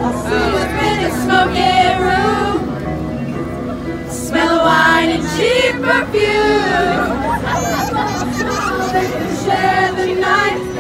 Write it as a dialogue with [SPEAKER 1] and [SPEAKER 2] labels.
[SPEAKER 1] in a smoky room, smell of wine and cheap perfume. They can share the night.